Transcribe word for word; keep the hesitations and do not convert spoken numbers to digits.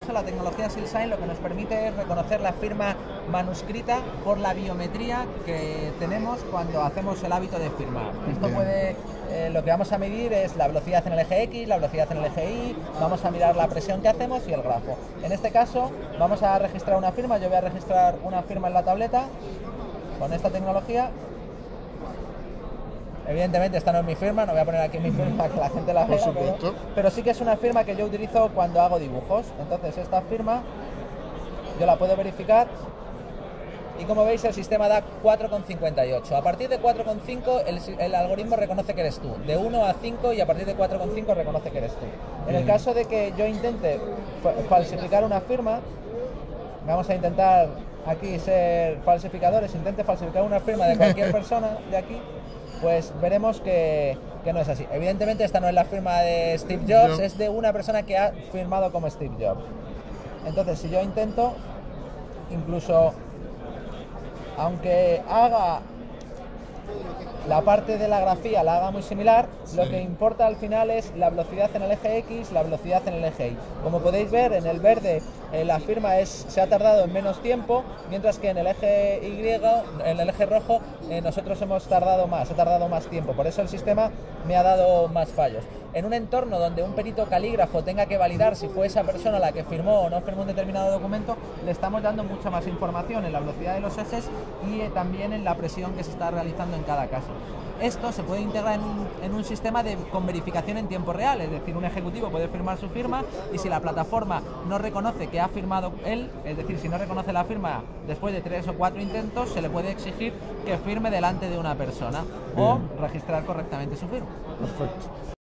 La tecnología SealSign lo que nos permite es reconocer la firma manuscrita por la biometría que tenemos cuando hacemos el hábito de firmar. Esto puede, eh, lo que vamos a medir es la velocidad en el eje X, la velocidad en el eje Y, vamos a mirar la presión que hacemos y el grafo. En este caso vamos a registrar una firma, yo voy a registrar una firma en la tableta con esta tecnología. Evidentemente esta no es mi firma, no voy a poner aquí mi firma para que la gente la vea, pero, pero sí que es una firma que yo utilizo cuando hago dibujos. Entonces esta firma yo la puedo verificar y como veis el sistema da cuatro coma cincuenta y ocho. A partir de cuatro coma cinco el, el algoritmo reconoce que eres tú, de uno a cinco y a partir de cuatro coma cinco reconoce que eres tú. En el caso de que yo intente falsificar una firma, vamos a intentar aquí ser falsificadores, intente falsificar una firma de cualquier persona de aquí, pues veremos que, que no es así. Evidentemente esta no es la firma de Steve Jobs, es de una persona que ha firmado como Steve Jobs. Entonces si yo intento, incluso aunque haga la parte de la grafía la haga muy similar, sí, lo que importa al final es la velocidad en el eje X, la velocidad en el eje Y. Como podéis ver, en el verde eh, la firma es, se ha tardado en menos tiempo, mientras que en el eje Y, en el eje rojo, eh, nosotros hemos tardado más, he tardado más tiempo. Por eso el sistema me ha dado más fallos. En un entorno donde un perito calígrafo tenga que validar si fue esa persona la que firmó o no firmó un determinado documento, le estamos dando mucha más información en la velocidad de los ejes y eh, también en la presión que se está realizando en cada caso. Esto se puede integrar en un, en un sistema de, con verificación en tiempo real, es decir, un ejecutivo puede firmar su firma y si la plataforma no reconoce que ha firmado él, es decir, si no reconoce la firma después de tres o cuatro intentos, se le puede exigir que firme delante de una persona o registrar correctamente su firma. Perfecto.